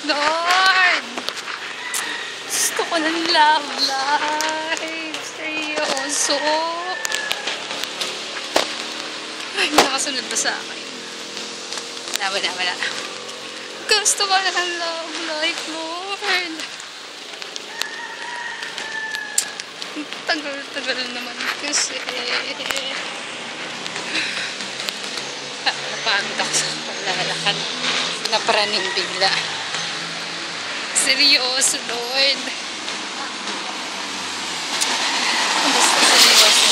Lord! Gusto ko ng love life. Seryoso. Ay, nakasunod ba sa akin? Wala. Gusto ko ng love life, Lord. Tagal naman kasi. Napagod ako sa paglalakad. Napraning bigla. Seryoso, Lord. Basta seryoso.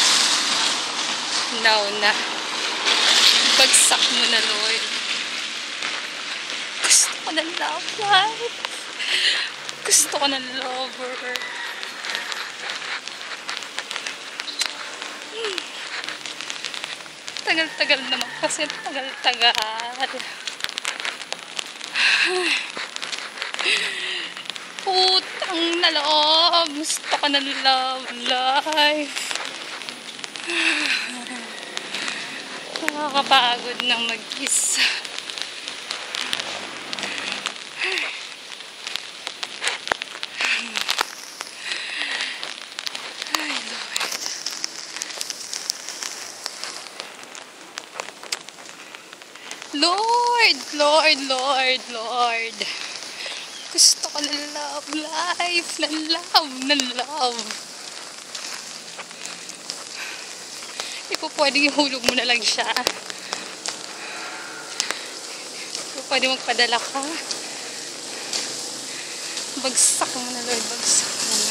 Now na. Bagsak mo na, Lord. Gusto ko ng love life. Gusto ko ng lover. Tagal naman kasi. Tagal. Putang na loob. Gusto ko ng love life. Nakakapagod ng mag-isa. Ay, Lord. Gusto ko ng love life. Ng love. Hindi po pwedeng ihulog mo na lang siya. Hindi po pwedeng magpadala ka. Bagsak mo na, Lord. Bagsak mo na.